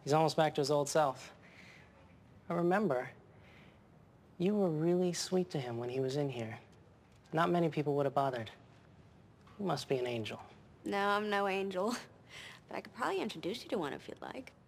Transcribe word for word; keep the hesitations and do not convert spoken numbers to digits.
He's almost back to his old self. I remember, you were really sweet to him when he was in here. Not many people would have bothered. You must be an angel. No, I'm no angel. But I could probably introduce you to one if you'd like.